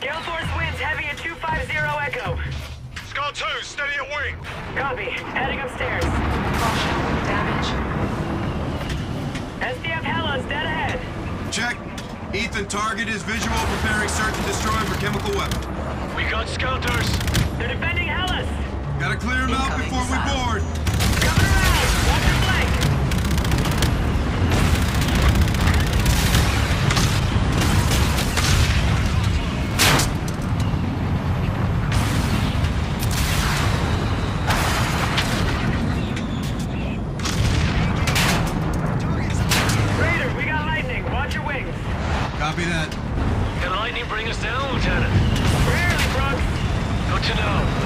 Gale Force winds heavy at 250 Echo. Scar 2, steady at wing. Copy. Heading upstairs. Caution, damage. SDF Hella's dead ahead. Check. Ethan, target is visual, preparing search and destroy for chemical weapon. We got scouters. They're defending Hellas. Gotta clear them out before we board. Coming around. Watch your flank. Raider, we got lightning. Watch your wings. Copy that. Can lightning bring us down, Lieutenant? Rarely, Brooks. Good to know.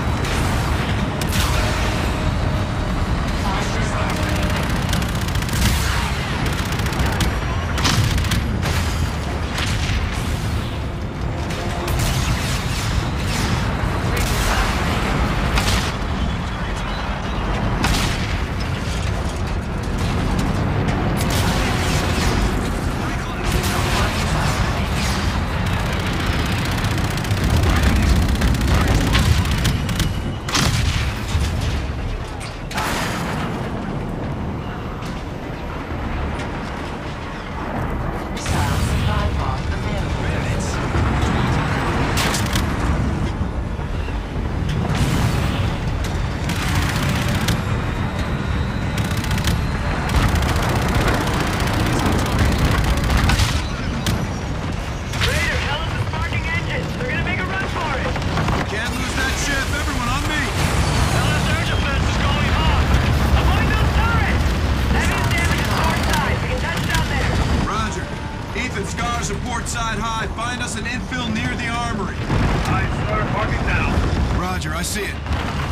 Side high, find us an infill near the armory. Aye, sir. Marking now. Roger, I see it.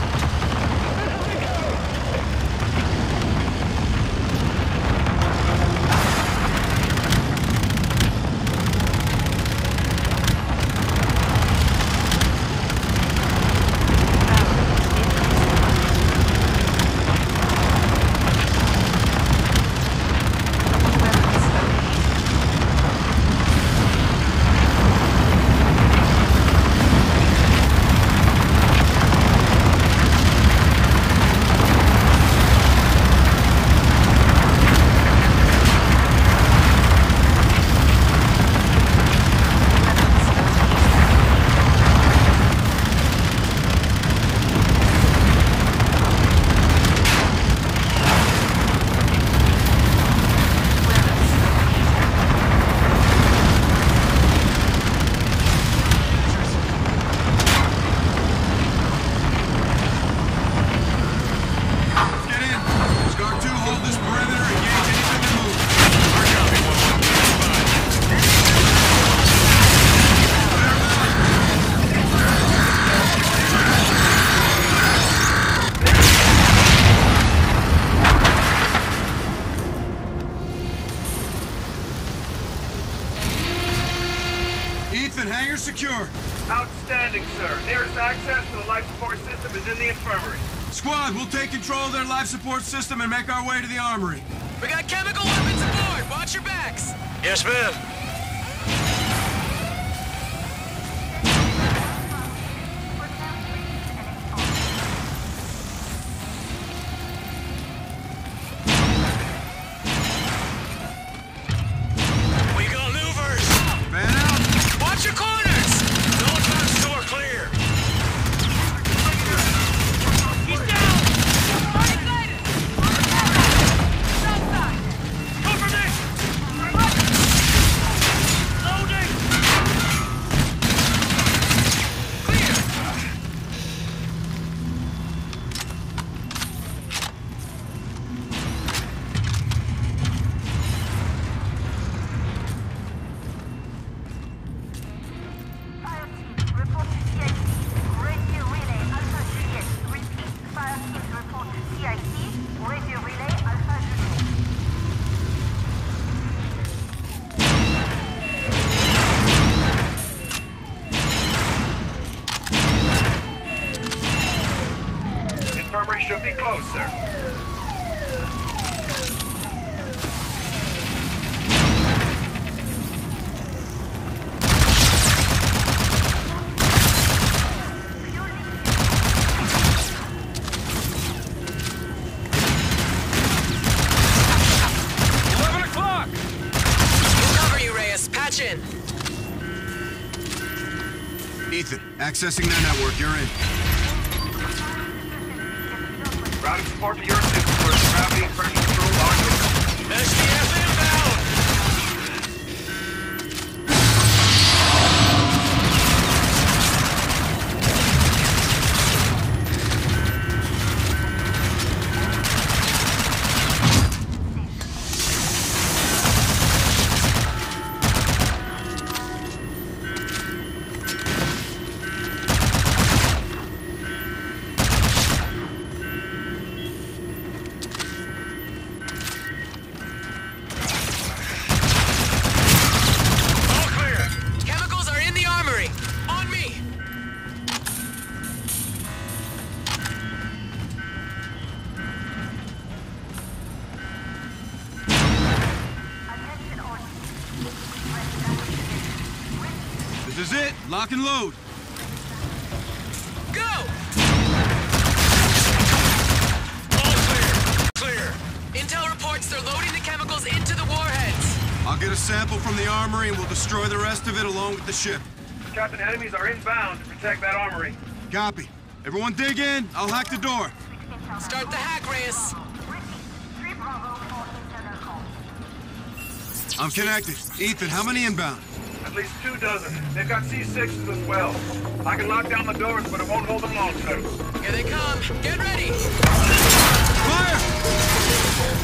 Hangar secure. Outstanding, sir. Nearest access to the life support system is in the infirmary. Squad, we'll take control of their life support system and make our way to the armory. We got chemical weapons aboard! Watch your backs! Yes, ma'am. We got louvers! Fan out! Watch your corners! No turns to are clear. He's down. Uninvited. South side. Cover this! Loading! Fire team, report to CIC. Radio relay Alpha Juliet. Repeat, fire team, report to CIC. Radio relay Alpha Juliet. Infirmary should be closed, sir. Ethan, accessing their network. You're in. Routing support to your system for gravity and pressure control largely. SDF inbound! This is it. Lock and load. Go! All clear. Clear. Intel reports they're loading the chemicals into the warheads. I'll get a sample from the armory and we'll destroy the rest of it along with the ship. Captain, enemies are inbound to protect that armory. Copy. Everyone dig in. I'll hack the door. Start the hack, Reyes. I'm connected. Ethan, how many inbound? At least 2 dozen. They've got C6s as well. I can lock down the doors, but it won't hold them long, sir. Here they come. Get ready. Fire!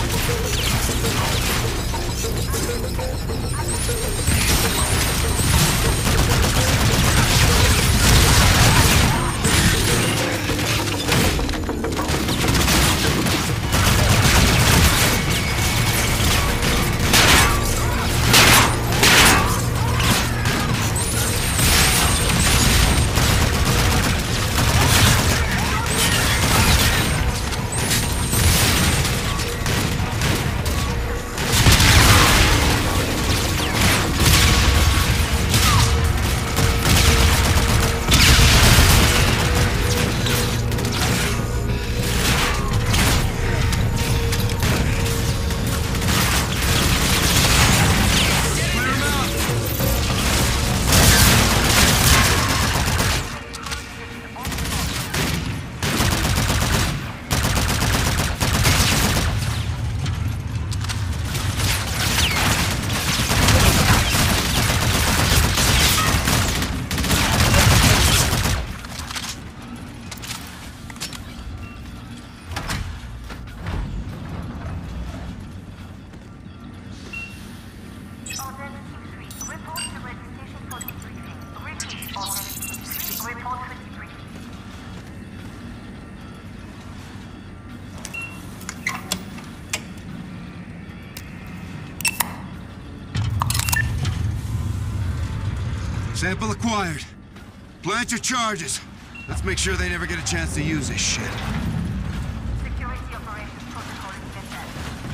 Sample acquired. Plant your charges. Let's make sure they never get a chance to use this shit. Security operations protocol extended.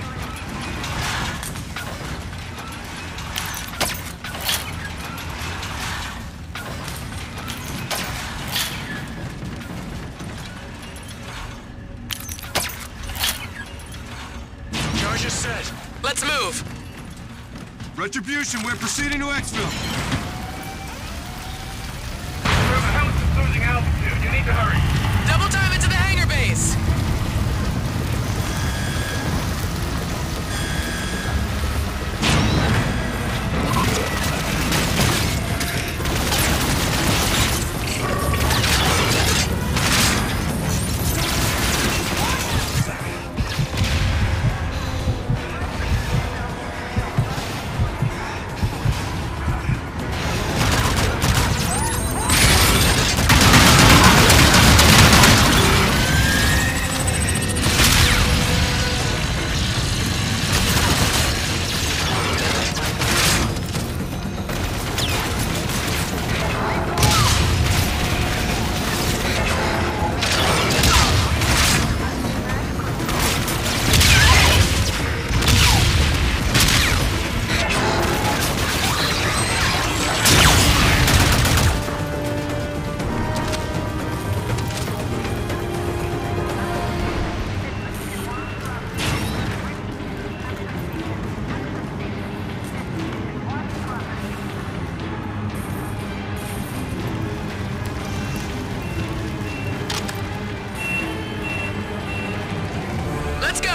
Charges set. Let's move. Retribution, we're proceeding to exfil. The house is losing altitude. You need to hurry. Double time into the hangar base.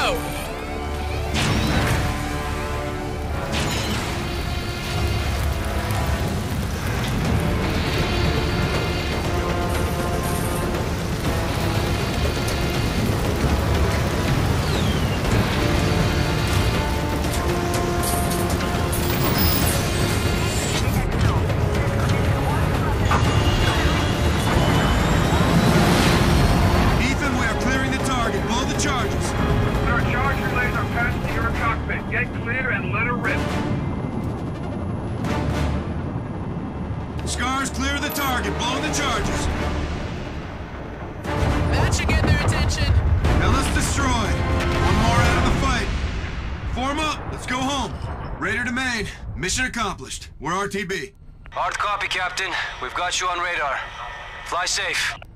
go! Ethan, we are clearing the target. Blow the charges. Sir, charge relays are passed to your cockpit. Get clear and let her rip. Scars, clear the target. Blow the charges. That should get their attention. Ellis destroyed. One more out of the fight. Form up. Let's go home. Raider to main. Mission accomplished. We're RTB. Hard copy, Captain. We've got you on radar. Fly safe.